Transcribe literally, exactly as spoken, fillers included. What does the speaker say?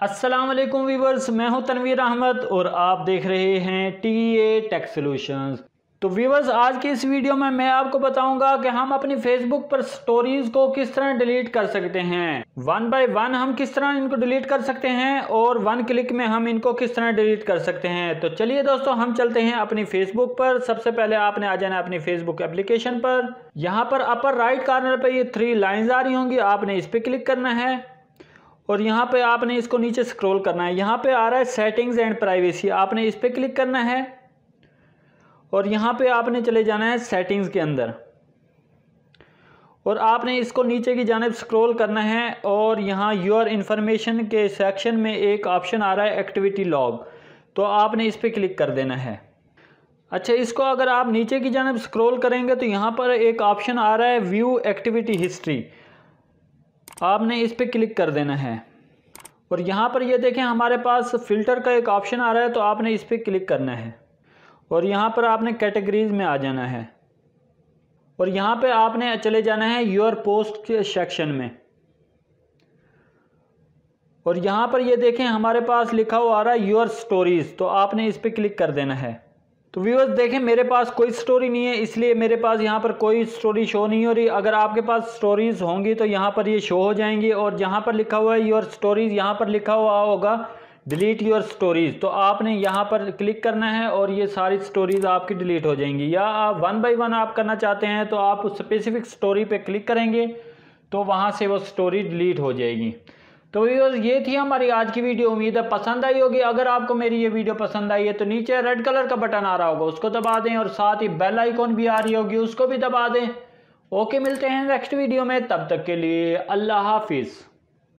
अस्सलाम वालेकुम व्यूवर्स, मैं हूं तनवीर अहमद और आप देख रहे हैं टी ए टेक सॉल्यूशंस। तो व्यूवर्स, आज की इस वीडियो में मैं आपको बताऊंगा कि हम अपनी फेसबुक पर स्टोरीज को किस तरह डिलीट कर सकते हैं। वन बाय वन हम किस तरह इनको डिलीट कर सकते हैं और वन क्लिक में हम इनको किस तरह डिलीट कर सकते हैं। तो चलिए दोस्तों, हम चलते हैं अपनी फेसबुक पर। सबसे पहले आपने आ जाना अपनी फेसबुक एप्लीकेशन पर। यहाँ पर अपर राइट कॉर्नर पर ये थ्री लाइन्स आ रही होंगी, आपने इस पर क्लिक करना है और यहाँ पे आपने इसको नीचे स्क्रॉल करना है। यहाँ पे आ रहा है सेटिंग्स एंड प्राइवेसी, आपने इस पे क्लिक करना है और यहाँ पे आपने चले जाना है सेटिंग्स के अंदर और आपने इसको नीचे की जानिब स्क्रॉल करना है और यहाँ योर इन्फॉर्मेशन के सेक्शन में एक ऑप्शन आ रहा है एक्टिविटी लॉग, तो आपने इस पर क्लिक कर देना है। अच्छा, इसको अगर आप नीचे की जानिब स्क्रॉल करेंगे तो यहाँ पर एक ऑप्शन आ रहा है व्यू एक्टिविटी हिस्ट्री, आपने इस पर क्लिक कर देना है और यहाँ पर ये देखें हमारे पास फ़िल्टर का एक ऑप्शन आ रहा है, तो आपने इस पर क्लिक करना है और यहाँ पर आपने कैटेगरीज में आ जाना है और यहाँ पे आपने चले जाना है योर पोस्ट के सेक्शन में और यहाँ पर ये देखें हमारे पास लिखा हुआ आ रहा है योर स्टोरीज़, तो आपने इस पर क्लिक कर देना है। तो व्यूअर्स देखें, मेरे पास कोई स्टोरी नहीं है, इसलिए मेरे पास यहाँ पर कोई स्टोरी शो नहीं हो रही। अगर आपके पास स्टोरीज़ होंगी तो यहाँ पर ये शो हो जाएंगी और जहाँ पर लिखा हुआ है योर स्टोरीज़, यहाँ पर लिखा हुआ होगा डिलीट योर स्टोरीज़, तो आपने यहाँ पर क्लिक करना है और ये सारी स्टोरीज़ आपकी डिलीट हो जाएंगी। या आप वन बाई वन आप करना चाहते हैं तो आप उस स्पेसिफिक स्टोरी पर क्लिक करेंगे तो वहाँ से वो स्टोरी डिलीट हो जाएगी। तो व्यूअर्स, ये थी हमारी आज की वीडियो, उम्मीद है पसंद आई होगी। अगर आपको मेरी ये वीडियो पसंद आई है तो नीचे रेड कलर का बटन आ रहा होगा, उसको दबा दें और साथ ही बेल आइकॉन भी आ रही होगी, उसको भी दबा दें। ओके, मिलते हैं नेक्स्ट वीडियो में, तब तक के लिए अल्लाह हाफिज़।